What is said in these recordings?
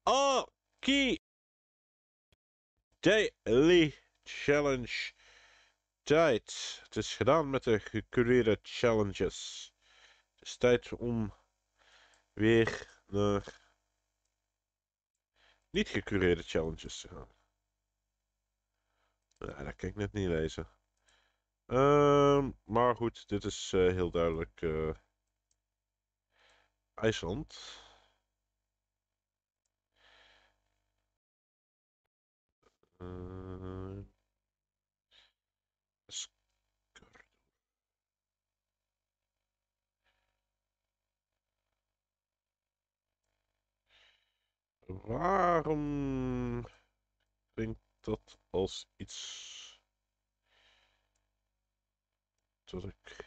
Oké, Daily Challenge tijd. Het is gedaan met de gecureerde challenges. Het is tijd om weer naar niet gecureerde challenges te gaan. Nou, dat kan ik net niet lezen. Maar goed, dit is heel duidelijk IJsland. Uh, Waarom klinkt dat als iets dat ik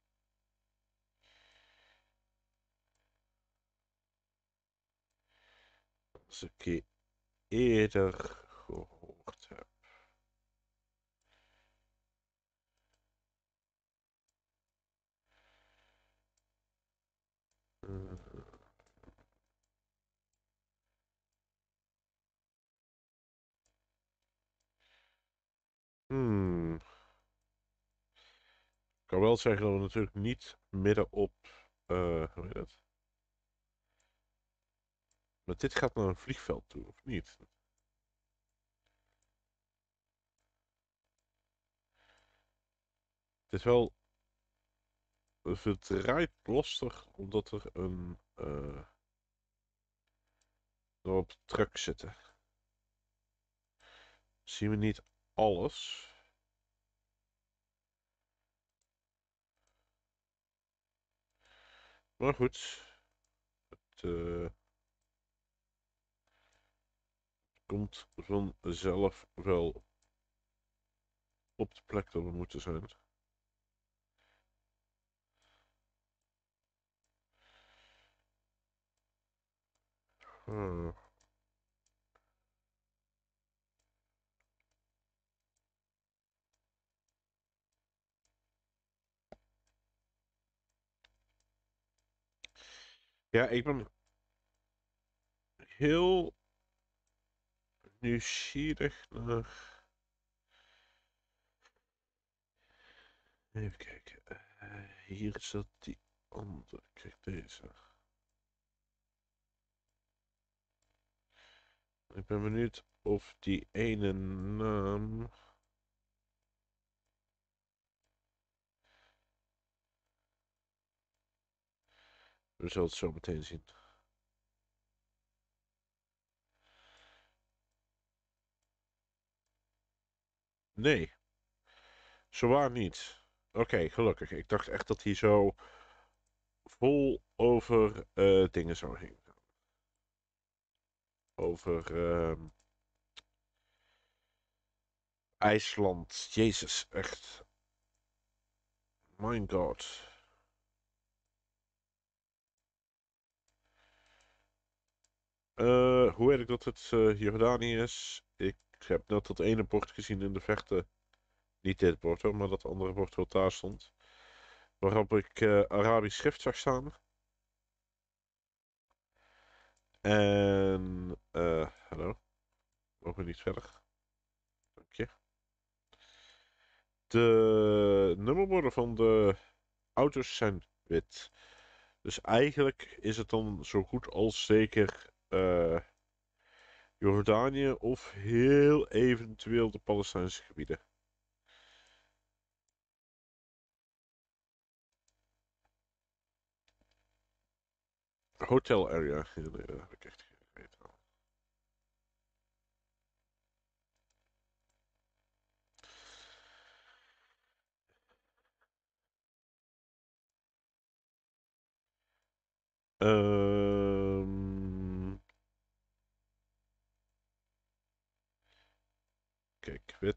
als een keer eerder gehoord heb? Uh, hmm. Ik kan wel zeggen dat we natuurlijk niet midden op, hoe heet het? Maar dit gaat naar een vliegveld toe, of niet? Het is wel verdraaid lastig, omdat er een op truck zitten. Zien we niet alles? Maar goed, het komt vanzelf wel op de plek dat we moeten zijn. Hmm. Ja, ik ben heel nieuwsgierig naar. Even kijken. Hier zat die andere. Kijk, deze. Ik ben benieuwd of die ene naam. We zullen het zo meteen zien. Nee, zowaar niet. Oké, gelukkig. Ik dacht echt dat hij zo vol over dingen zou heen. Over IJsland. Jezus, echt. My god. Hoe weet ik dat het Jordanië is? Ik heb net dat ene bord gezien in de verte. Niet dit bord hoor, maar dat andere bord wat daar stond. Waarop ik Arabisch schrift zag staan. En, hallo. Mogen we niet verder? Dank je. De nummerborden van de auto's zijn wit. Dus eigenlijk is het dan zo goed als zeker Jordanië of heel eventueel de Palestijnse gebieden. Hotel area. Ja, nee, dat heb ik echt geen weten. Ehm Kijk, wit.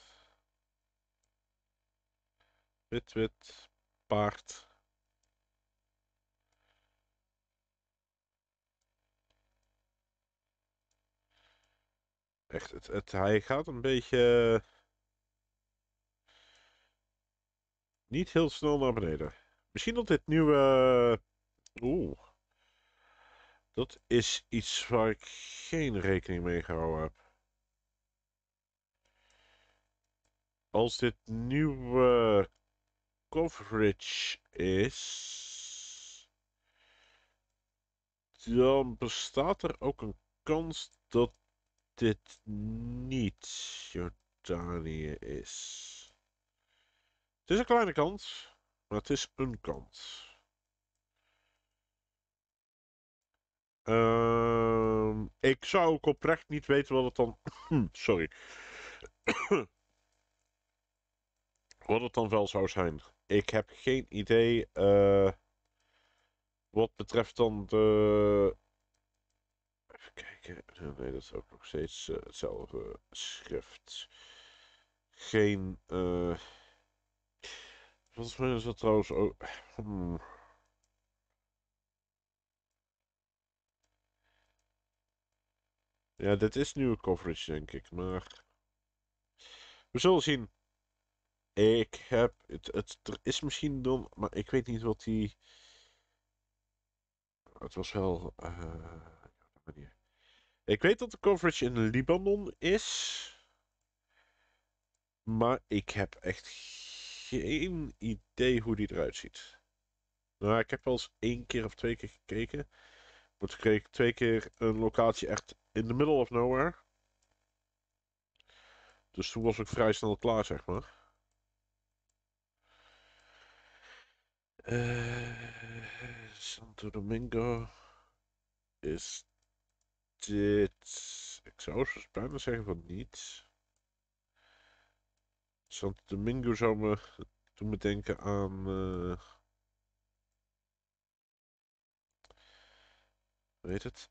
Wit, wit. Paard. Echt, hij gaat een beetje niet heel snel naar beneden. Misschien dat dit nieuwe. Oeh. Dat is iets waar ik geen rekening mee gehouden heb. Als dit nieuwe coverage is, dan bestaat er ook een kans dat dit niet Jordanië is. Het is een kleine kans, maar het is een kans. Ik zou ook oprecht niet weten wat het dan. Sorry. Wat het dan wel zou zijn. Ik heb geen idee. Wat betreft dan de. Even kijken. Nee, dat is ook nog steeds hetzelfde schrift. Geen. Volgens mij is dat trouwens ook. Ja, dit is nieuwe coverage, denk ik. Maar. We zullen zien. Ik heb. Er is misschien dan. Maar ik weet niet wat die. Het was wel. Wanneer? Ik weet dat de coverage in Libanon is. Maar ik heb echt geen idee hoe die eruit ziet. Nou, ik heb wel eens 1 keer of 2 keer gekeken. Maar toen kreeg ik 2 keer een locatie echt in the middle of nowhere. Dus toen was ik vrij snel klaar, zeg maar. Santo Domingo is dit. Ik zou bijna zeggen van niet. Santo Domingo zou me doen me denken aan. Weet het?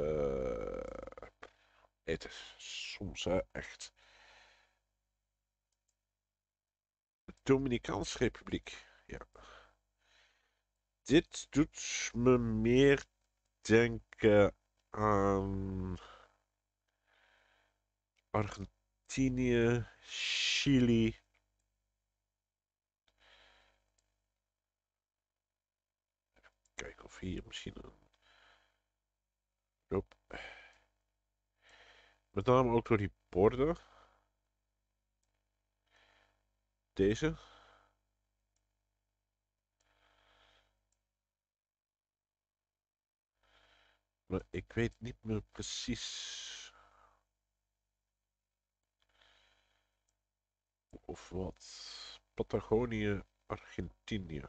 Het is soms echt. Dominicaanse Republiek. Ja. Dit doet me meer denken aan Argentinië, Chili. Kijken of hier misschien een. Nope. Met name ook door die borden. Deze. Maar ik weet niet meer precies of wat. Patagonië, Argentinië.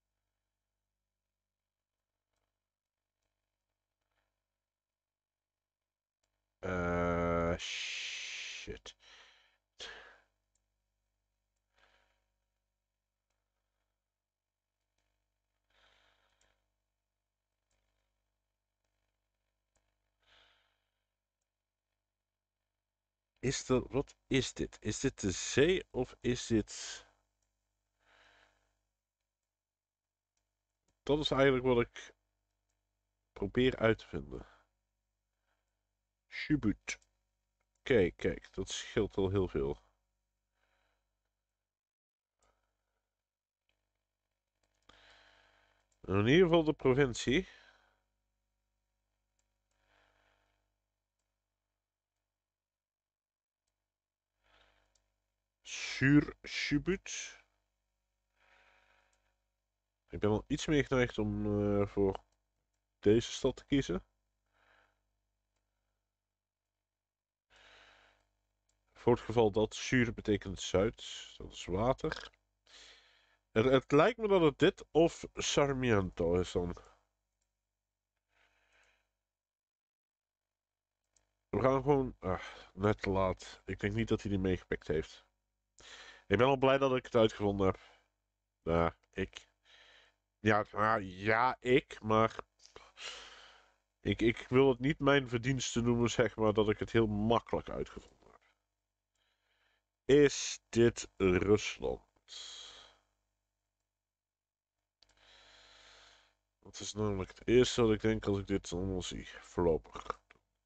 Shit. Wat is dit? Is dit de zee of is dit. Dat is eigenlijk wat ik probeer uit te vinden. Chubut. Kijk, kijk, dat scheelt al heel veel. In ieder geval de provincie. Sur-Chubut. Ik ben al iets meer geneigd om voor deze stad te kiezen. Voor het geval dat Sur betekent zuid, dat is water. Het lijkt me dat het dit of Sarmiento is dan. We gaan gewoon. Net te laat. Ik denk niet dat hij die meegepikt heeft. Ik ben al blij dat ik het uitgevonden heb. Ja, ik. Ja, ja, ik, maar. Ik wil het niet mijn verdienste noemen, zeg maar, dat ik het heel makkelijk uitgevonden heb. Is dit Rusland? Dat is namelijk het eerste wat ik denk als ik dit allemaal zie. Voorlopig.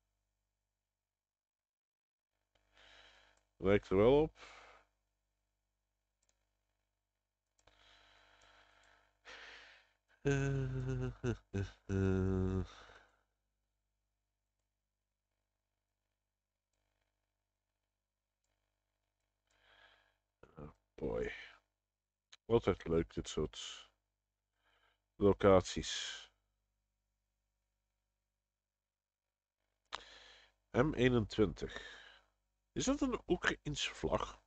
Lijkt er wel op. boy. Altijd leuk, dit soort locaties. M21. Is dat een Oekraïense vlag?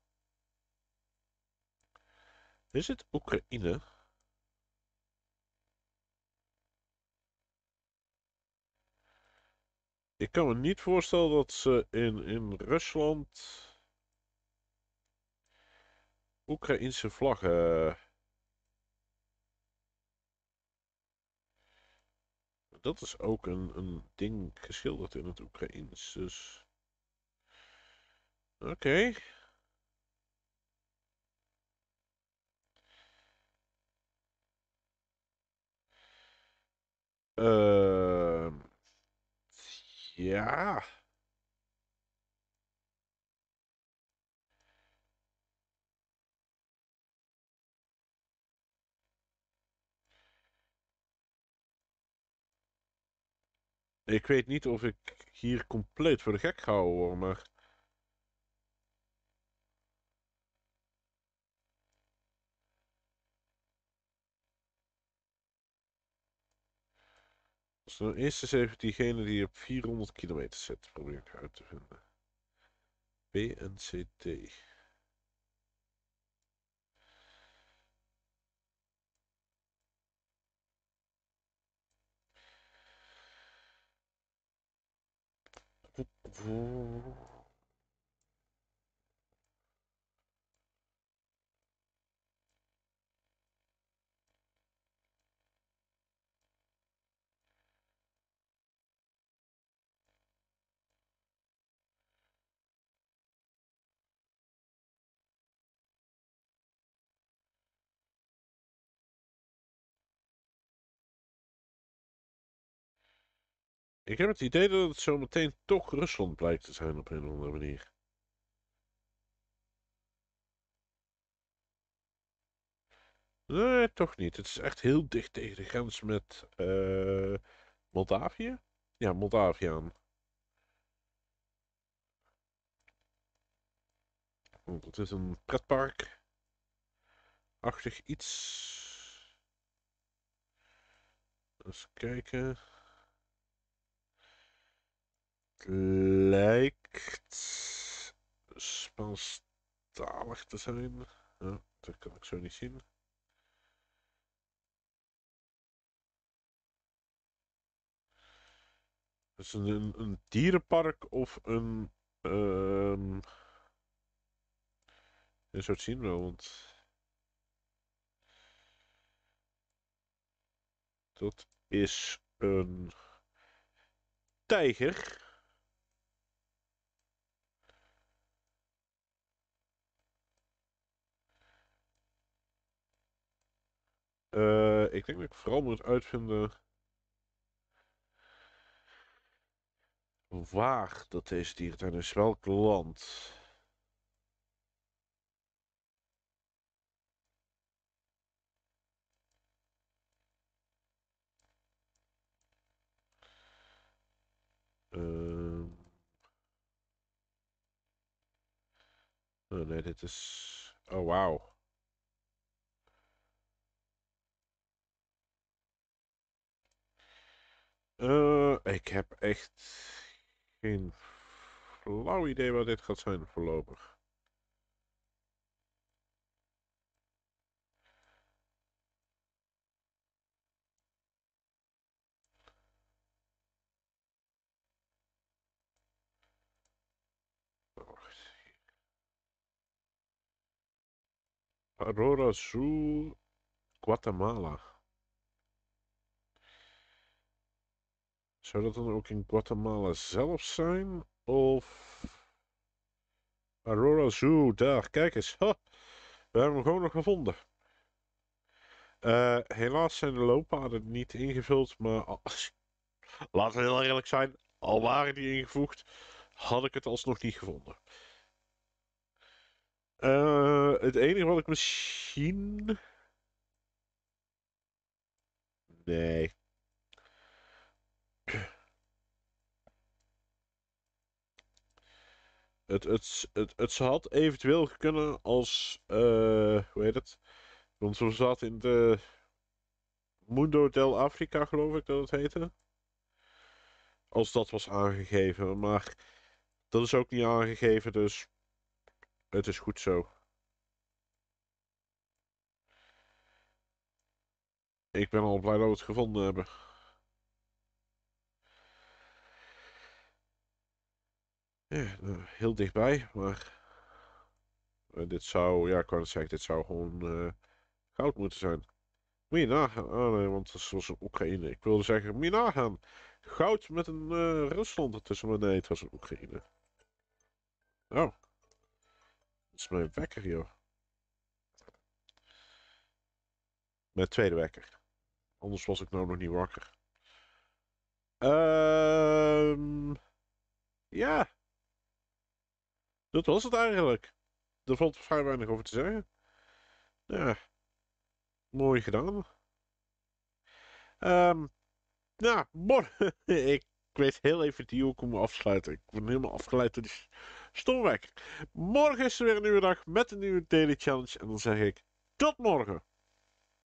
Is het Oekraïne? Ik kan me niet voorstellen dat ze in Rusland Oekraïense vlaggen. Dat is ook een ding geschilderd in het Oekraïens. Dus. Oké. Ehm ja. Ik weet niet of ik hier compleet voor de gek gehouden word, maar. Dus dan eerst eens even diegene die op 400 kilometer zit, probeer ik uit te vinden. BNCT. Ik heb het idee dat het zo meteen toch Rusland blijkt te zijn op een of andere manier. Nee, toch niet. Het is echt heel dicht tegen de grens met Moldavië? Ja, Moldavië aan. Want het is een pretpark-achtig iets. Eens kijken. Het lijkt Spaanstalig te zijn. Ja, dat kan ik zo niet zien. Het is een dierenpark of een. Je zou het zien wel, want dat is een tijger. Ik denk dat ik vooral moet uitvinden waar dat deze dierentuin is, welk land. Ehm, oh nee, dit is. Oh, wauw. Ik heb echt geen flauw idee wat dit gaat zijn voorlopig. Wacht. Aurora Zoo, Guatemala. Zou dat dan ook in Guatemala zelf zijn? Of Aurora Zoo, daar, kijk eens. Ha, we hebben hem gewoon nog gevonden. Helaas zijn de looppaden niet ingevuld, maar laten we heel eerlijk zijn, al waren die ingevoegd, had ik het alsnog niet gevonden. Het enige wat ik misschien. Nee. Het had eventueel kunnen als, hoe heet het? Want we zaten in de Mundo del Africa, geloof ik dat het heette. Als dat was aangegeven, maar dat is ook niet aangegeven, dus het is goed zo. Ik ben al blij dat we het gevonden hebben. Ja, nou, heel dichtbij, maar dit zou, ja, ik kan het zeggen, dit zou gewoon goud moeten zijn. Moet je nagaan. Ah nee, want dat was een Oekraïne. Ik wilde zeggen, moet je nagaan. Goud met een Rusland ertussen, maar nee, het was een Oekraïne. Oh, dat is mijn wekker, joh. Mijn tweede wekker. Anders was ik nou nog niet wakker. Ja, dat was het eigenlijk. Er valt vrij weinig over te zeggen. Ja, mooi gedaan. Nou, morgen. Ik weet heel even niet hoe ik hem afsluiten. Ik ben helemaal afgeleid door die stomweg. Morgen is er weer een nieuwe dag met een nieuwe Daily Challenge. En dan zeg ik tot morgen.